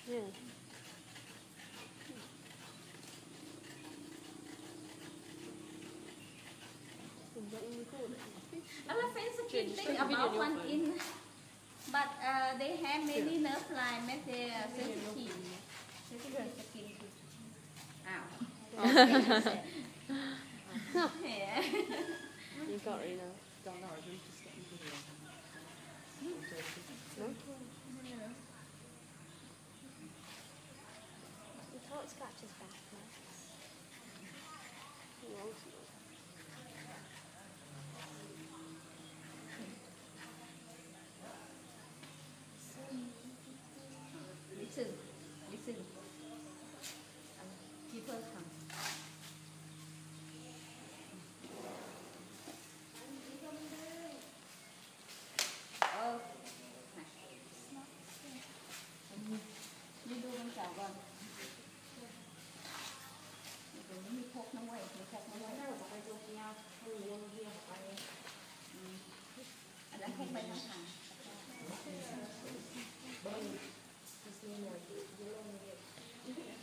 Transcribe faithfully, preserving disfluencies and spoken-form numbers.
Yeah. Elephants can take about one in, but uh, they have many nerve line, make they uh, sensitive. Sensitive skin. Ow. Yeah. You got it now. Don't know, I really just get into here. No? You can't scratch his back, no? No. Listen, listen. Um, people come. Oh. Đi đu con chào con. Mình phốt nó quay, mình phốt nó quay. Anh đã không bay thẳng thẳng. Hãy subscribe cho kênh Ghiền Mì Gõ để không bỏ lỡ những video hấp dẫn.